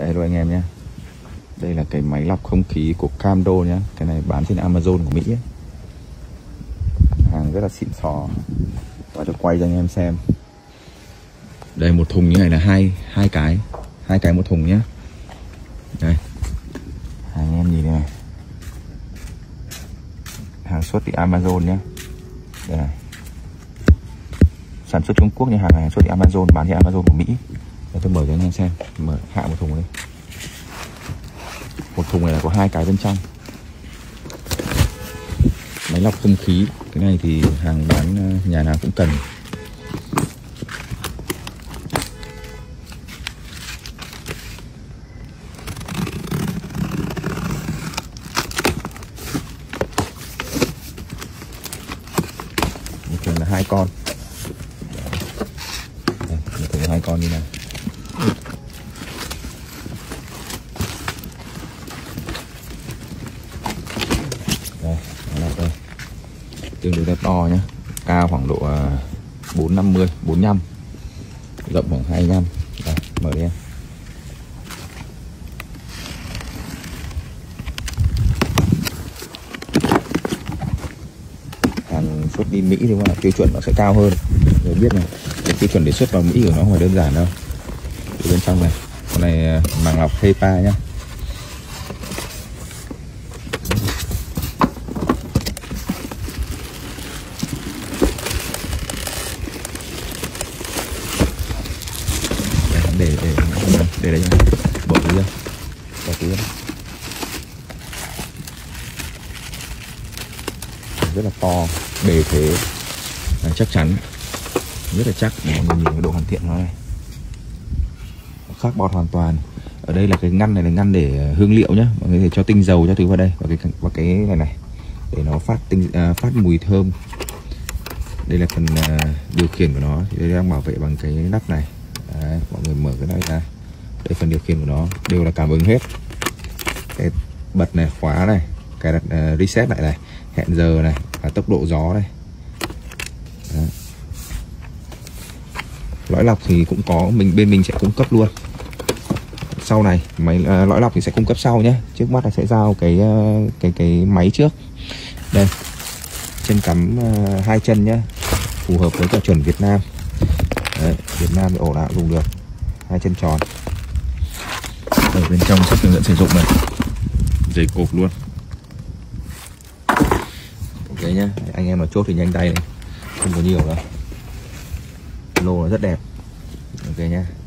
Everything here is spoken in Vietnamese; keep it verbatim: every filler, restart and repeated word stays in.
Đây rồi anh em nhé. Đây là cái máy lọc không khí của Camdo nhé. Cái này bán trên Amazon của Mỹ ấy. Hàng rất là xịn sò. Và cho quay cho anh em xem. Đây một thùng như này là hai hai cái, hai cái một thùng nhé. Đây, anh em nhìn này, hàng xuất từ Amazon nhé. Đây này, sản xuất Trung Quốc nhưng hàng này xuất từ Amazon, bán trên Amazon của Mỹ. Đây, tôi mở cho anh em xem, mở hạ một thùng đây. Một thùng này là có hai cái bên trong. Máy lọc không khí, cái này thì hàng bán nhà nào cũng cần. Một thùng là hai con. Đây, một thùng hai con như này. Đây, đây, đây. Tương đối là to nhé, cao khoảng độ bốn năm mươi, bốn mươi lăm, rộng khoảng hai mươi lăm. Đây, mở đi em. Hàng xuất đi Mỹ thì mà tiêu chuẩn nó sẽ cao hơn. Người biết này, cái tiêu chuẩn để xuất vào Mỹ của nó không phải đơn giản đâu. Từ bên trong này, con này màng lọc HEPA nhá. để để để đây nha, bỏ túi ra, bỏ túi ra. Rất là to, bề thế chắc chắn, rất là chắc. Mọi người nhìn cái độ hoàn thiện nó này, khác bọt hoàn toàn. Ở đây là cái ngăn này là ngăn để hương liệu nhá, mọi người có thể cho tinh dầu cho thứ vào đây, vào cái vào cái này này để nó phát tinh à, phát mùi thơm. Đây là phần à, điều khiển của nó, thì đây đang bảo vệ bằng cái nắp này. Đấy, mọi người mở cái này ra, đây phần điều khiển của nó đều là cảm ứng hết. Cái bật này, khóa này, cái đặt uh, reset lại này, hẹn giờ này, và tốc độ gió này. Đấy. Lõi lọc thì cũng có, mình bên mình sẽ cung cấp luôn. Sau này máy uh, lõi lọc thì sẽ cung cấp sau nhé. Trước mắt là sẽ giao cái uh, cái cái máy trước. Đây, chân cắm uh, hai chân nhé, phù hợp với cả chuẩn Việt Nam. Đấy, Việt Nam thì ổ nào cũng dùng được, hai chân tròn. Ở bên trong sách hướng dẫn sử dụng này, dây cộp luôn. Ok nhá, anh em mà chốt thì nhanh tay này, không có nhiều đâu. Lô nó rất đẹp. Ok nhá.